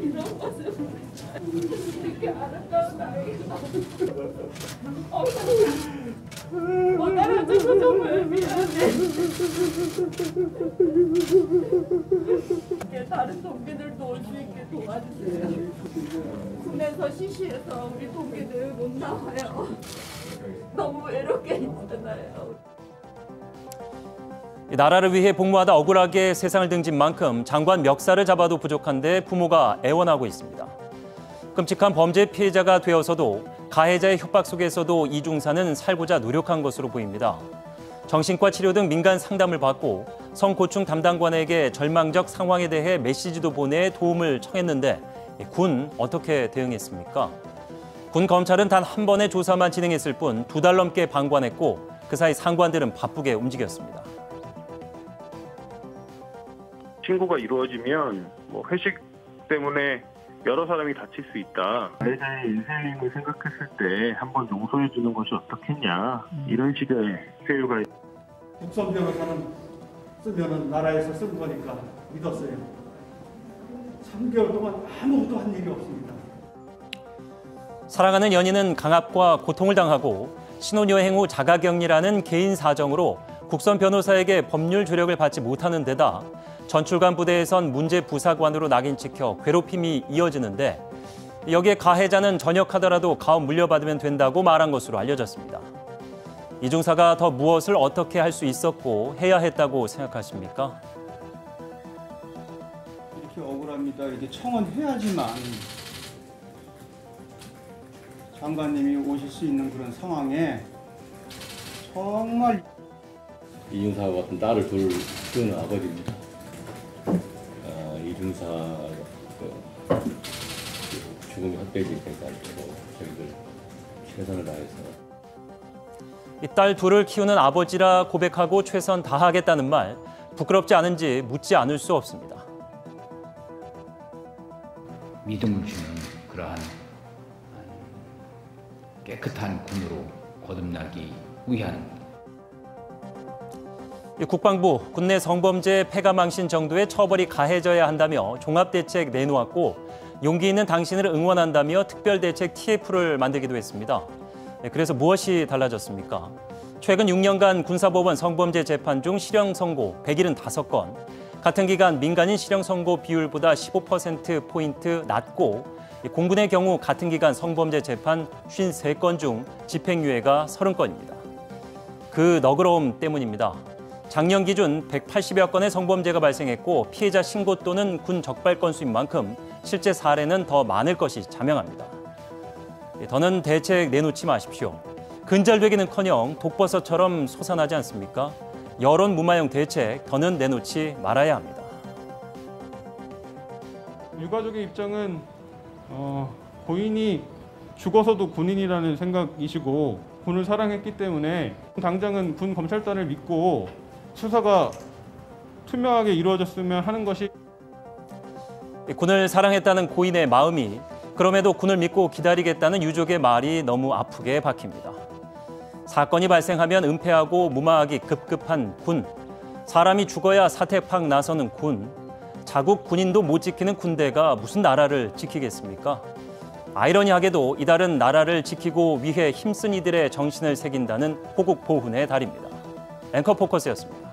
이런 것을 이렇게 아름다운 나이가 못 알아줘서 정말 미안해. 다른 동기들도 올 수 있게 도와주세요. 군에서 시시해서 우리 동기들 못 나와요. 너무 외롭게 있잖아요. 나라를 위해 복무하다 억울하게 세상을 등진 만큼 장관 멱살을 잡아도 부족한데 부모가 애원하고 있습니다. 끔찍한 범죄 피해자가 되어서도 가해자의 협박 속에서도 이중사는 살고자 노력한 것으로 보입니다. 정신과 치료 등 민간 상담을 받고 성고충 담당관에게 절망적 상황에 대해 메시지도 보내 도움을 청했는데 군 어떻게 대응했습니까? 군 검찰은 단 한 번의 조사만 진행했을 뿐 2달 넘게 방관했고 그 사이 상관들은 바쁘게 움직였습니다. 신고가 이루어지면 회식 때문에 여러 사람이 다칠 수 있다. 가해자의 인생을 생각했을 때 한번 용서해 주는 것이 어떻겠냐. 이런 식의 회유가. 국선 변호사는 쓰면은 나라에서 쓴 거니까 믿었어요. 3개월 동안 아무것도 한 일이 없습니다. 사랑하는 연인은 강압과 고통을 당하고 신혼여행 후 자가격리라는 개인 사정으로 국선 변호사에게 법률 조력을 받지 못하는 데다 전출관 부대에선 문제 부사관으로 낙인 찍혀 괴롭힘이 이어지는데 여기에 가해자는 전역하더라도 가업 물려받으면 된다고 말한 것으로 알려졌습니다. 이중사가 더 무엇을 어떻게 할 수 있었고 해야 했다고 생각하십니까? 이렇게 억울합니다. 이렇게 청원해야지만 장관님이 오실 수 있는 그런 상황에 정말 이중사 같은 딸을 키우는 아버지입니다. 이중사 죽음이 헛되지 않도록 저희들 최선을 다해서. 이 딸 둘을 키우는 아버지라 고백하고 최선 다하겠다는 말, 부끄럽지 않은지 묻지 않을 수 없습니다. 믿음을 주는 그러한 깨끗한 군으로 거듭나기 위한 국방부 국내 성범죄 폐가망신 정도의 처벌이 가해져야 한다며 종합대책 내놓았고 용기 있는 당신을 응원한다며 특별대책 TF를 만들기도 했습니다. 그래서 무엇이 달라졌습니까? 최근 6년간 군사법원 성범죄 재판 중 실형 선고 175건, 같은 기간 민간인 실형 선고 비율보다 15%포인트 낮고 공군의 경우 같은 기간 성범죄 재판 53건 중 집행유예가 30건입니다. 그 너그러움 때문입니다. 작년 기준 180여 건의 성범죄가 발생했고 피해자 신고 또는 군 적발 건수인 만큼 실제 사례는 더 많을 것이 자명합니다. 더는 대책 내놓지 마십시오. 근절되기는커녕 독버섯처럼 솟아나지 않습니까? 여론 무마용 대책 더는 내놓지 말아야 합니다. 유가족의 입장은 고인이 죽어서도 군인이라는 생각이시고 군을 사랑했기 때문에 당장은 군 검찰단을 믿고 수사가 투명하게 이루어졌으면 하는 것이. 군을 사랑했다는 고인의 마음이 그럼에도 군을 믿고 기다리겠다는 유족의 말이 너무 아프게 박힙니다. 사건이 발생하면 은폐하고 무마하기 급급한 군. 사람이 죽어야 사태팍 나서는 군. 자국 군인도 못 지키는 군대가 무슨 나라를 지키겠습니까? 아이러니하게도 이달은 나라를 지키고 위해 힘쓴 이들의 정신을 새긴다는 호국 보훈의 달입니다. 앵커 포커스였습니다.